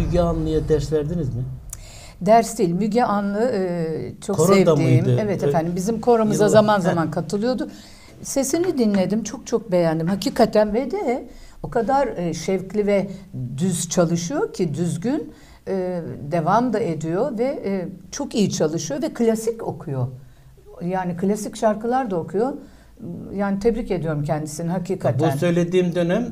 Müge Anlı'ya ders verdiniz mi? Ders değil, Müge Anlı çok Koroda sevdiğim. mıydı? Evet efendim, bizim koromuza Yıllar. zaman zaman katılıyordu. Sesini dinledim, çok beğendim. Hakikaten ve de o kadar şevkli ve düz çalışıyor ki, düzgün devam da ediyor ve çok iyi çalışıyor ve klasik okuyor. Yani klasik şarkılar da okuyor. Yani tebrik ediyorum kendisini hakikaten. Bu söylediğim dönem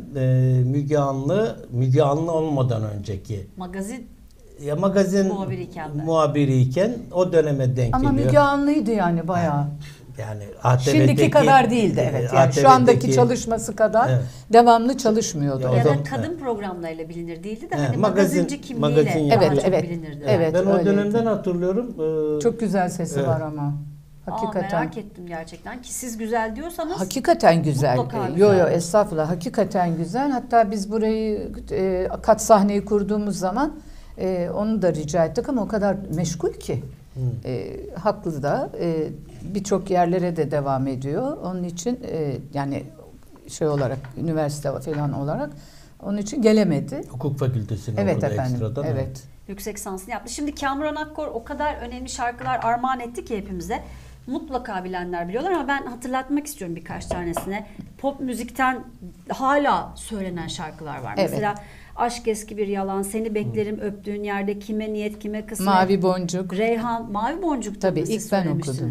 Müge Anlı olmadan önceki. Magazin muhabiriyken o döneme denk ama geliyor. Müge Anlı'ydı yani bayağı. Yani ATV'deki, şimdiki kadar değildi evet. Yani şu andaki çalışması kadar devamlı çalışmıyordu. Ya da kadın programlarıyla bilinir değildi de hani magazinci kimliğiyle magazin daha çok bilinirdi. Evet, ben o dönemden hatırlıyorum. Çok güzel sesi var ama. Hakikaten. Merak ettim gerçekten ki siz güzel diyorsanız. Hakikaten güzel. Yo estağfurullah, hakikaten güzel. Hatta biz burayı kat sahneyi kurduğumuz zaman onu da rica ettik ama o kadar meşgul ki. Haklı da birçok yerlere de devam ediyor. Onun için yani şey olarak, üniversite falan olarak onun için gelemedi. Hukuk fakültesini evet okudu efendim, ekstradan. Evet. Yüksek lisansını yaptı. Şimdi Kamuran Akkor o kadar önemli şarkılar armağan etti ki hepimize. Mutlaka bilenler biliyorlar ama ben hatırlatmak istiyorum birkaç tanesine. Pop müzikten hala söylenen şarkılar var. Evet. Mesela Aşk Eski Bir Yalan, Seni Beklerim Öptüğün Yerde, Kime Niyet Kime Kısmet, Mavi Boncuk, Reyhan, Mavi Boncuk tabii ilk ben okudum.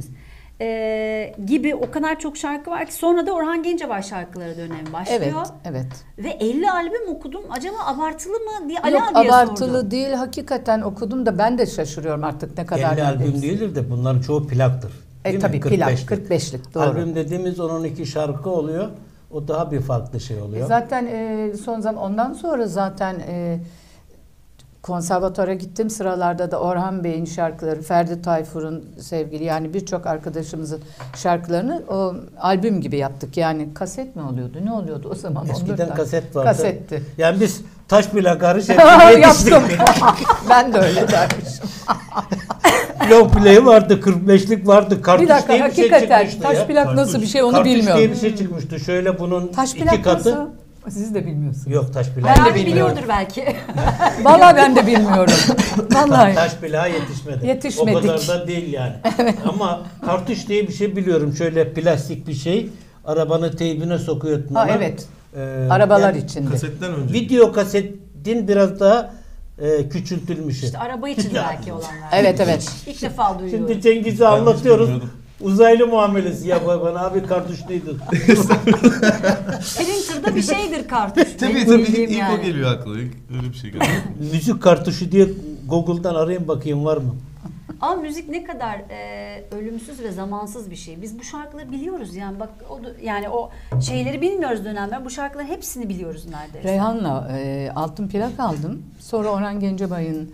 Gibi o kadar çok şarkı var ki sonra da Orhan Gencebay şarkıları dönemi başlıyor. Evet. Ve 50 albüm okudum. Acaba abartılı mı diye Yok, abiye abartılı sordum. değil. Hakikaten okudum da ben de şaşırıyorum artık ne kadar. 50 albüm değildir de bunların çoğu plaktır. Tabii plak, 45'lik doğru. Albüm dediğimiz 10-12 şarkı oluyor. O daha bir farklı şey oluyor. Zaten son zaman ondan sonra zaten konservatuvara gittim sıralarda da Orhan Bey'in şarkıları, Ferdi Tayfur'un sevgili yani birçok arkadaşımızın şarkılarını o albüm gibi yaptık. Yani kaset mi oluyordu? Ne oluyordu o zaman? Eskiden kaset vardı. Kasetti. Yani biz taş plakları hepsini yaptım. Ben de öyle dermişim. Long play vardı, 45'lik vardı, kartuş bir dakika, diye bir şey çıkmıştı taş ya. plak nasıl bir şey onu kartuş bilmiyorum. Kartuş diye bir şey çıkmıştı. Şöyle bunun taş iki plak katı. nasıl? Siz de bilmiyorsunuz. Yok, taş plak. Ben de bilmiyorum. Biliyordur belki. Vallahi ben de bilmiyorum. Vallahi. Taş plağa yetişmedi. Yetişmedik. O kadar da değil yani. Ama kartuş diye bir şey biliyorum. Şöyle plastik bir şey. Arabanın teybine sokuyorsun. Evet. Arabalar yani, içinde. Kasetten önce. Video kasetin biraz daha küçültülmüşü. İşte araba için belki olanlar. Evet. İlk defa duyuyorum. Şimdi Cengiz'i anlatıyoruz. Uzaylı muamelesi ya bana abi kartuşluydu. Printer'da bir şeydir kartuş. Tabii ilk o geliyor aklıma. Öyle bir şey geliyor. Müzik kartuşu diye Google'dan arayın bakayım var mı? Ama müzik ne kadar ölümsüz ve zamansız bir şey. Biz bu şarkıları biliyoruz yani bak yani o şeyleri bilmiyoruz dönemler. Bu şarkıların hepsini biliyoruz neredeyse. Reyhan'la altın plak aldım. Sonra Orhan Gencebay'ın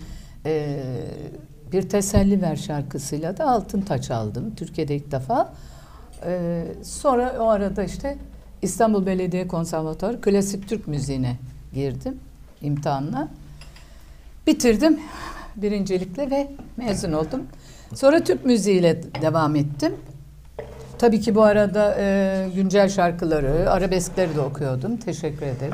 Bir Teselli Ver şarkısıyla da altın taç aldım. Türkiye'de ilk defa. Sonra o arada işte İstanbul Belediye Konservatuarı klasik Türk müziğine girdim imtihanla. Bitirdim birincilikle ve mezun oldum. Sonra Türk müziğiyle devam ettim. Tabii ki bu arada güncel şarkıları, arabeskleri de okuyordum. Teşekkür ederim.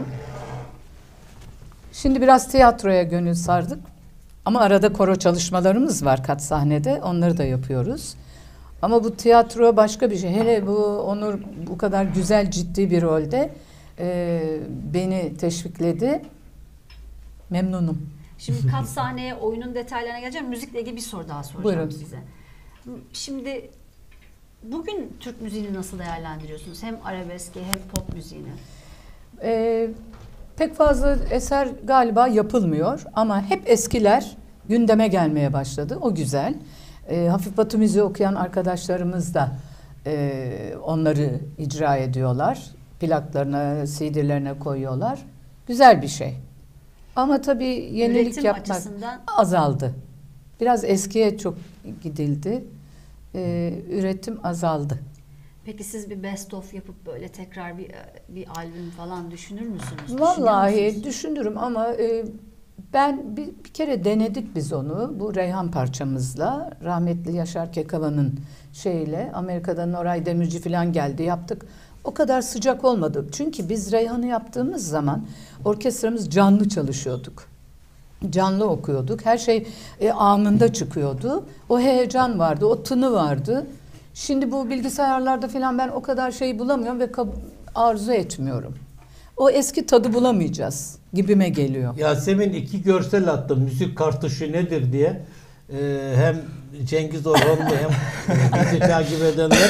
Şimdi biraz tiyatroya gönül sardık. Ama arada koro çalışmalarımız var kat sahnede. Onları da yapıyoruz. Ama bu tiyatro başka bir şey. Hele bu Onur bu kadar güzel ciddi bir rolde beni teşvikledi. Memnunum. Şimdi kat sahneye, oyunun detaylarına geleceğim. Müzikle ilgili bir soru daha soracağım Buyurun. size. Şimdi bugün Türk müziğini nasıl değerlendiriyorsunuz? Hem arabeski hem pop müziğini. Pek fazla eser galiba yapılmıyor ama hep eskiler gündeme gelmeye başladı. O güzel. Hafif Batı müziği okuyan arkadaşlarımız da onları icra ediyorlar. Plaklarına, CD'lerine koyuyorlar. Güzel bir şey. Ama tabii yenilik Üretim yapmak açısından azaldı. Biraz eskiye çok gidildi. Üretim azaldı. Peki siz bir best of yapıp böyle tekrar bir albüm falan düşünür müsünüz? Vallahi düşünürüm ama ben bir kere denedik biz onu. Bu Reyhan parçamızla rahmetli Yaşar Kekava'nın şeyle Amerika'dan Oray Demirci falan geldi yaptık. O kadar sıcak olmadı. Çünkü biz Reyhan'ı yaptığımız zaman orkestramız canlı çalışıyorduk. Canlı okuyorduk. Her şey anında çıkıyordu. O heyecan vardı, o tını vardı. Şimdi bu bilgisayarlarda falan ben o kadar şey bulamıyorum ve arzu etmiyorum. O eski tadı bulamayacağız gibime geliyor. Yasemin 2 görsel attı. Müzik kartuşu nedir diye. Hem Cengiz Orhanlı hem bizi takip edenler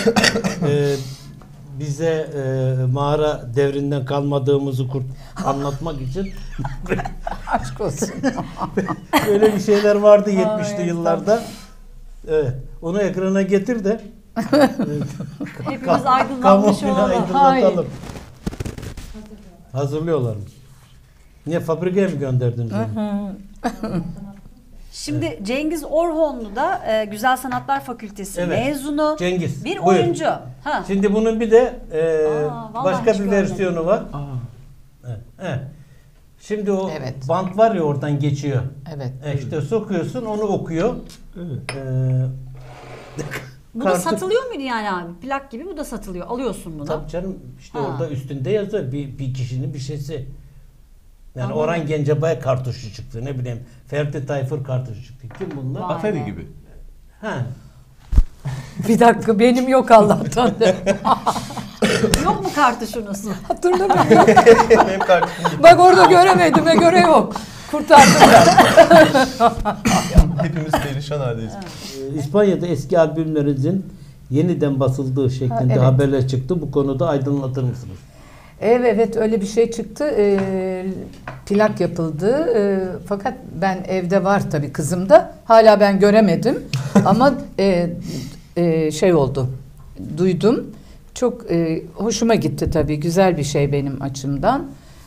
bize mağara devrinden kalmadığımızı anlatmak için Aşk olsun. böyle bir şeyler vardı 70'li Ay, yıllarda. Evet. Onu ekrana getir de Hepimiz aydınlanmış kamuoyunu olalım. aydınlatalım. Hazırlıyorlarmış. Niye fabrikaya mı gönderdiniz onu? Şimdi Cengiz Orhonlu da Güzel Sanatlar Fakültesi Evet. mezunu. Cengiz, Bir buyur. oyuncu. Ha. Şimdi bunun bir de vallahi başka hiç bir görmedim. versiyonu var. Evet. Evet. Şimdi o Evet. bant var ya oradan geçiyor. Evet. İşte sokuyorsun onu okuyor. Evet. Bu da satılıyor muydu yani abi? Plak gibi bu da satılıyor. Alıyorsun bunu. Tabii canım işte Ha. orada üstünde yazıyor bir kişinin bir şeysi. Yani Anladım. Orhan Gencebay kartuşu çıktı, ne bileyim Ferdi Tayfur kartuşu çıktı. Kim bunlar? Vay. Atari gibi. Ha. Bir dakika benim yok Allah'tan. Yok mu kartuşunuz? Hatırlamıyorum. Benim kardeşim Bak orada göremediğime göre yok. Kurtardım ben. hepimiz perişan haldeyiz. İspanya'da eski albümlerinizin yeniden basıldığı şeklinde evet. haberler çıktı. Bu konuda aydınlatır mısınız? Evet öyle bir şey çıktı. Plak yapıldı. Fakat ben evde var tabii kızım da. Hala ben göremedim. Ama şey oldu. Duydum. Çok hoşuma gitti tabii. Güzel bir şey benim açımdan.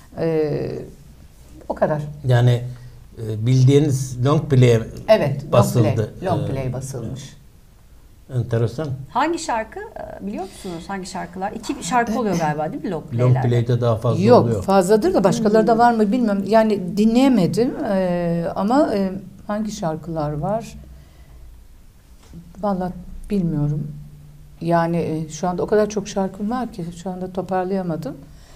O kadar. Yani bildiğiniz long play Evet. basıldı. Long play basılmış. Enteresan. Hangi şarkı biliyor musunuz? Hangi şarkılar? 2 şarkı oluyor galiba değil mi long Long play'lerde? play'de daha fazla Yok oluyor. fazladır da başkaları da var mı bilmiyorum. Yani dinleyemedim ama hangi şarkılar var? Vallahi bilmiyorum. Yani şu anda o kadar çok şarkım var ki şu anda toparlayamadım.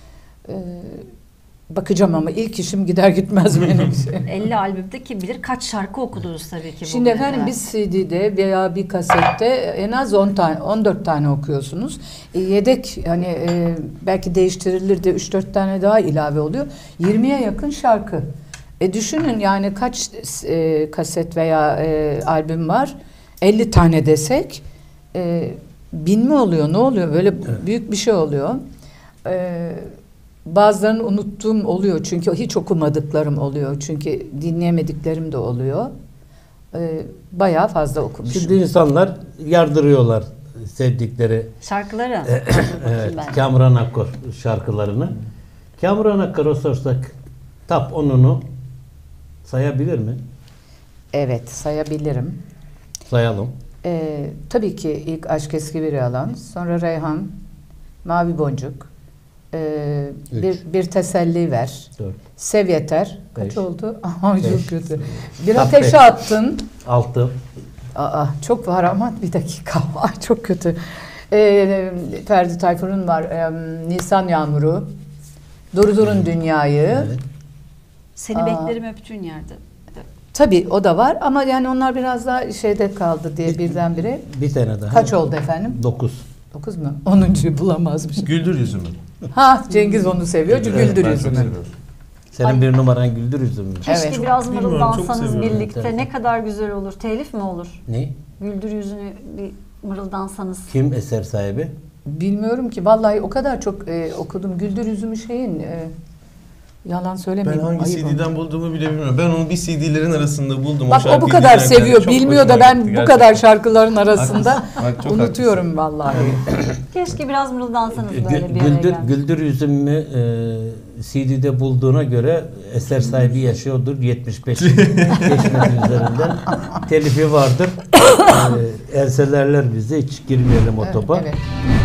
Bakacağım ama ilk işim gider gitmez benim. 50 albümde kim bilir kaç şarkı okudunuz tabii ki. Şimdi bugüne efendim kadar. bir CD'de veya bir kasette en az 10 tane, 14 tane okuyorsunuz. Yedek hani belki değiştirilir de 3-4 tane daha ilave oluyor. 20'ye yakın şarkı. Düşünün yani kaç kaset veya albüm var? 50 tane desek 1000 mi oluyor? Ne oluyor? Böyle büyük bir şey oluyor. Bazılarını unuttuğum oluyor çünkü hiç okumadıklarım oluyor çünkü dinleyemediklerim de oluyor. Bayağı fazla okumuşum. Şimdi insanlar yardırıyorlar sevdikleri Şarkıları. evet, Ben. Kamuran Akkor şarkılarını. Kamuran Akkor'a sorsak top 10'unu sayabilir mi? Evet sayabilirim. Sayalım. Tabii ki ilk Aşk Eski Bir Yalan, sonra Reyhan, Mavi Boncuk, bir teselli ver. 4, Sev yeter. Kaç 5, oldu? Ama çok 5. kötü. Bir Top ateşe 5. attın. 6, Aa, çok var ama bir dakika. Ay, çok kötü. Ferdi Tayfur'un var. Nisan Yağmuru. Durdurun Dünyayı. evet. Seni beklerim öptüğün yerde. Tabii o da var ama yani onlar biraz daha şeyde kaldı diye birdenbire. Bir tane daha. Kaç oldu efendim? 9. 9 mu? 10'uncuyu bulamazmış. Güldür yüzümü. Ha Cengiz onu seviyor. Evet, Güldür Ben çok yüzümü. seviyorum. Senin Ay. bir numaran güldür yüzümü. Keşke Evet. biraz Bilmiyorum, mırıldansanız çok seviyorum. birlikte. Evet. Ne kadar güzel olur. Telif mi olur? Ne? Güldür yüzünü bir mırıldansanız. Kim eser sahibi? Bilmiyorum ki vallahi o kadar çok okudum. Güldür yüzümü şeyin yalan Ben söylemeyeyim. hangi ayıp CD'den oldu. bulduğumu bile bilmiyorum. Ben onu bir CD'lerin arasında buldum. Bak o bu şarkıyı kadar dinlerken seviyor. çok Bilmiyor da hoşuma ben gitti bu kadar gerçekten. şarkıların arasında Bak, çok unutuyorum vallahi. Keşke biraz mırıldansanız böyle bir araya Güldür, gelin. güldür yüzümü CD'de bulduğuna göre eser sahibi yaşıyordur. 75 geçmedi üzerinden. Telifi vardır. Elselerler bize, hiç girmeyelim o topa. Evet.